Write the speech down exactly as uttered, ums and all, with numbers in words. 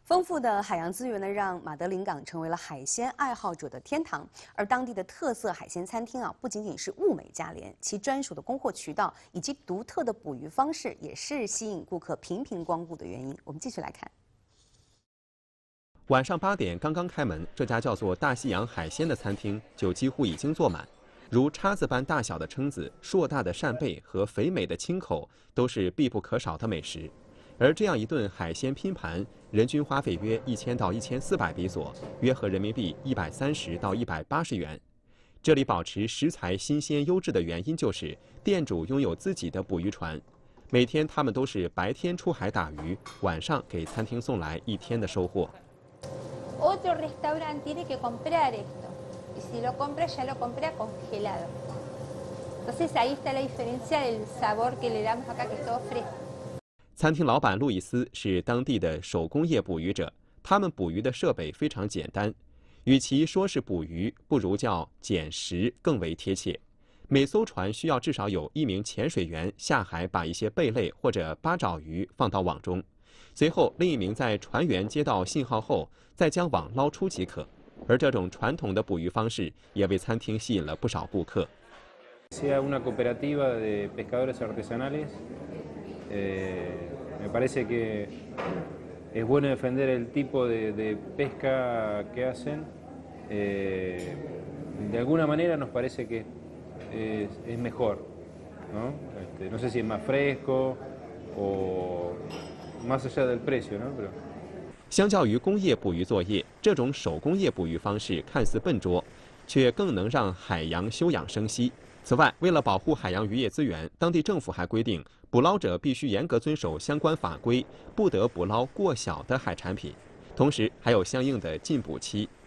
丰富的海洋资源呢，让马德林港成为了海鲜爱好者的天堂。而当地的特色海鲜餐厅啊，不仅仅是物美价廉，其专属的供货渠道以及独特的捕鱼方式，也是吸引顾客频频光顾的原因。我们继续来看。 晚上八点刚刚开门，这家叫做大西洋海鲜的餐厅就几乎已经坐满。如叉子般大小的蛏子、硕大的扇贝和肥美的青口，都是必不可少的美食。而这样一顿海鲜拼盘，人均花费约一千到一千四百比索，约合人民币一百三十到一百八十元。这里保持食材新鲜优质的原因就是店主拥有自己的捕鱼船，每天他们都是白天出海打鱼，晚上给餐厅送来一天的收获。 Otro restaurante tiene que comprar esto, y si lo compra ya lo compra congelado. Entonces ahí está la diferencia del sabor que le damos acá, que es todo fresco. 餐厅老板路易斯是当地的手工业捕鱼者，他们捕鱼的设备非常简单，与其说是捕鱼，不如叫捡食更为贴切。每艘船需要至少有一名潜水员下海，把一些贝类或者八爪鱼放到网中，随后另一名在船员接到信号后，再将网捞出即可。而这种传统的捕鱼方式也为餐厅吸引了不少顾客。 Sea una cooperativa de pescadores artesanales. Eh, me parece que es bueno defender el tipo de, de pesca que hacen. Eh, de alguna manera nos parece que es, es mejor, ¿no? Este, no sé si es más fresco o más allá del precio, ¿no? Pero 相较于工业捕鱼作业，这种手工业捕鱼方式看似笨拙，却更能让海洋休养生息。此外，为了保护海洋渔业资源，当地政府还规定，捕捞者必须严格遵守相关法规，不得捕捞过小的海产品，同时还有相应的禁捕期。